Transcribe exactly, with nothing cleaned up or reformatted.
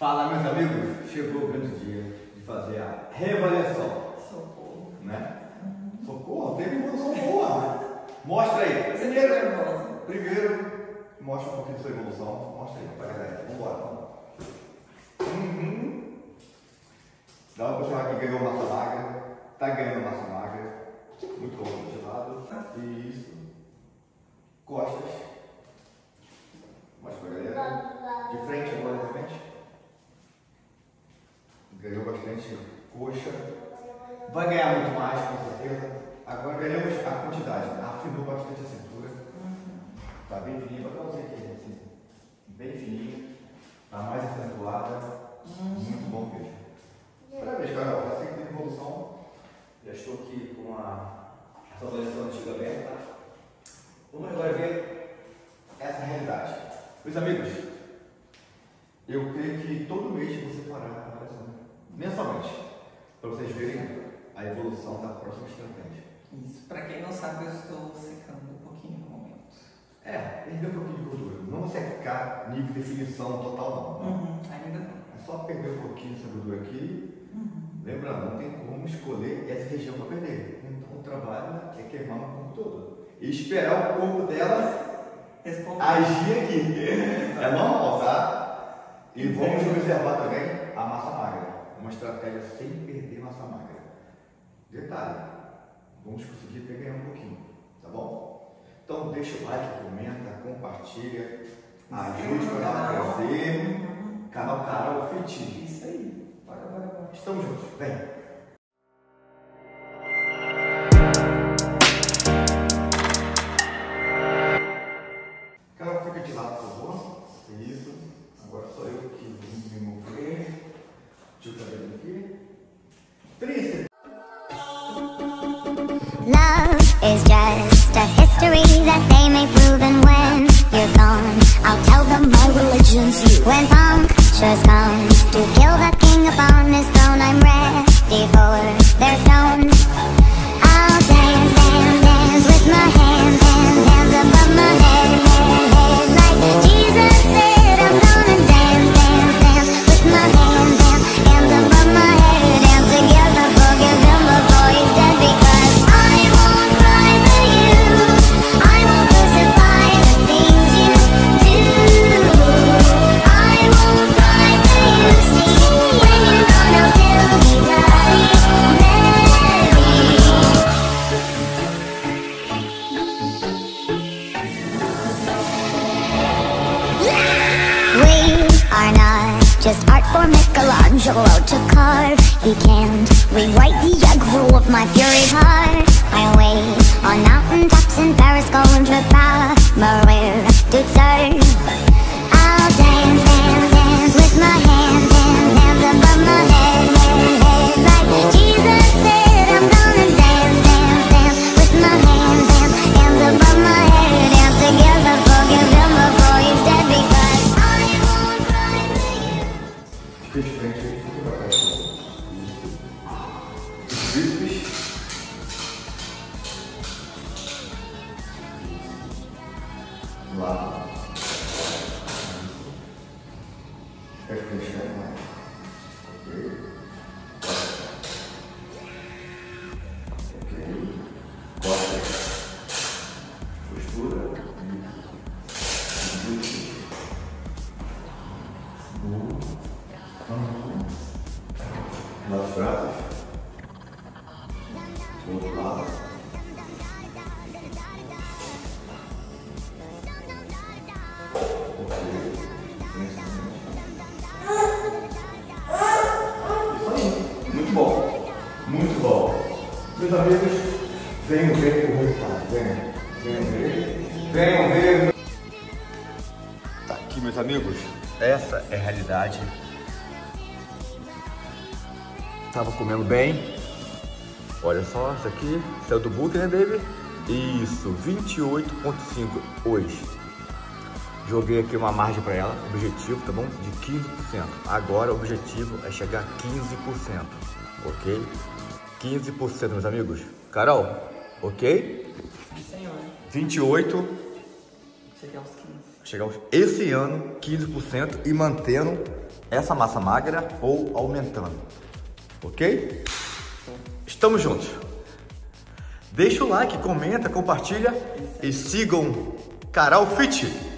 Fala, meus amigos, chegou o grande dia de fazer a reavaliação. Socorro. Né? Uhum. Socorro? Teve evolução boa. Mostra aí. Primeiro, primeiro, mostra um pouquinho da sua evolução. Mostra aí pra galera. Vamos embora. Uhum. Dá uma pessoa que ganhou massa magra. Tá ganhando massa magra. Muito bom de lado. Isso. Costas. Mostra pra galera. De frente agora, de frente. Ganhou bastante coxa. Vai ganhar muito mais, com certeza. Agora ganhamos a quantidade. Afinou bastante a cintura. Tá bem fininha. Vou dar você aqui, assim. Bem fininha. Tá mais acentuada. Muito bom mesmo. Parabéns, Carol. Já sei que tem evolução. Já estou aqui com a atualização antiga aberta. Vamos agora ver essa realidade. Meus amigos, eu creio que todo mês você fará a avaliação. Mensalmente. Para vocês verem a evolução da próxima estratégia. Isso. Para quem não sabe, eu estou secando um pouquinho no momento. É, perder um pouquinho de gordura. Não secar nível de definição total, não. Uhum. Ainda não. É só perder um pouquinho dessa gordura aqui. Uhum. Lembrando, não tem como escolher essa região para perder. Então o trabalho é queimar o corpo todo. E esperar o corpo dela Responder. agir aqui. É normal, tá? E vamos observar também a massa magra. Uma estratégia sem perder massa magra. Detalhe, vamos conseguir até ganhar um pouquinho, tá bom? Então deixa o like, comenta, compartilha, ajude o canal a crescer. Canal Carol Fitness. Isso aí. Bora, bora, bora. Estamos juntos, vem! Carol, fica de lado, por favor. Isso. Agora sou eu que vou me mover. Deixa o cabelo aqui. Tríceps. Love is just a history that they may prove, and when you're gone, I'll tell them my religion's you. When punctures come to kill the king upon his throne, I'm ready for their stones. I'll dance, dance, dance with my hands, hands, hands above my head, head, head. Like Jesus said, I'm gonna dance, dance, dance with my hands, hands, hands above my head. Dance together, forgive him before he's dead, because I won't cry for you. I won't crucify the things you do. I won't cry for you. See, when you're gone, I'll still be bloody Mary. We are not just art for Michelangelo to carve. He can't rewrite the aggro of my fury heart. I wait on mountaintops in Paris, going to Maria to serve. I'll dance, dance, dance with my hands, hands, hands above my head, head, head. Like Jesus said, I'm gonna dance, dance, dance with my hands, hands, hands above my head. Dance together, forgive him before he's dead, because I won't cry for you. Fica de frente aí, fica pra trás. Tríceps. Lá. Fica de frente aí, mais. Ok. Ok. Costas. Postura. Isso. Boa. Lá os braços. Do outro lado. Ok. Isso aí. Muito bom. Muito bom. Meus amigos, venham ver o resultado. Venham. Venham ver. Venham ver. Tá aqui, meus amigos. Essa é a realidade. Tava comendo bem. Olha só, isso aqui saiu do book, né, David? Isso, vinte e oito ponto cinco hoje. Joguei aqui uma margem para ela, objetivo, tá bom? De quinze por cento. Agora o objetivo é chegar a quinze por cento, ok? quinze por cento, meus amigos. Carol, ok? Senhor. vinte e oito. Cheguei aos quinze. Chegar aos, esse ano, quinze por cento e mantendo essa massa magra ou aumentando. Ok? Estamos juntos. Deixa o like, comenta, compartilha e sigam Carol Fit.